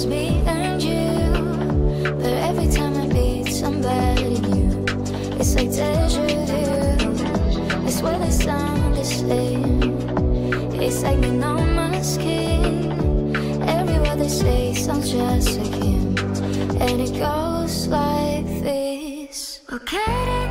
just me and you. But every time I meet somebody new, it's like deja vu. I swear they sound the same. It's like they know my skin. Every word they say sounds just like him. And it goes like this. Okay.